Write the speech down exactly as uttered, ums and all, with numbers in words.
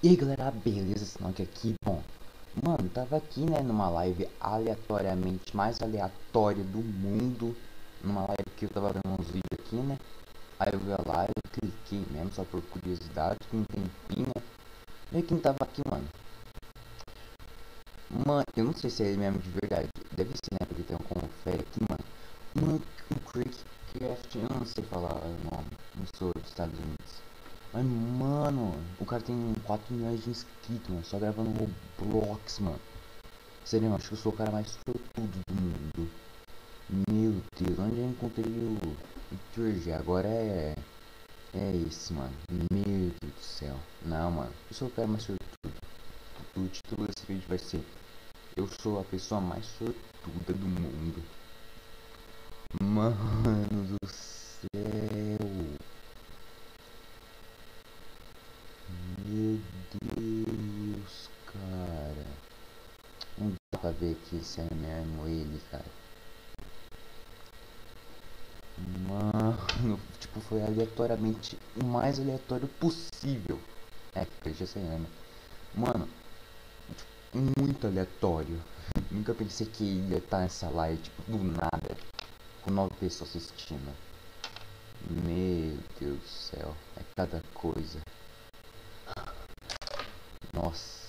E aí galera, beleza? Snock aqui. Bom, mano, tava aqui né, numa live aleatoriamente mais aleatória do mundo. Numa live que eu tava vendo uns vídeos aqui, né? Aí eu vi a live, cliquei mesmo, só por curiosidade, que um tempinho, né? E aí quem tava aqui, mano? Mano, eu não sei se é ele mesmo de verdade. Deve ser, né? Porque tem um confere aqui, mano. Mano, o Craig Craft, eu não sei falar o nome. Não sou dos Estados Unidos. Mas, mano, o cara tem quatro milhões de inscritos, mano, só gravando Roblox, mano. Sério, mano, acho que eu sou o cara mais sortudo do mundo. Meu Deus, onde eu encontrei o Victor G? Agora é... É esse, mano. Meu Deus do céu. Não, mano, eu sou o cara mais sortudo. O título desse vídeo vai ser: eu sou a pessoa mais sortuda do mundo. Mano do céu. Meu Deus, cara. Não dá pra ver que esse é mesmo ele, cara. Mano, tipo, foi aleatoriamente o mais aleatório possível. É, que já sei, né? Mano, tipo, muito aleatório. Nunca pensei que ia estar nessa live, tipo, do nada. Com nove pessoas assistindo. Meu Deus do céu. É cada coisa. Nossa.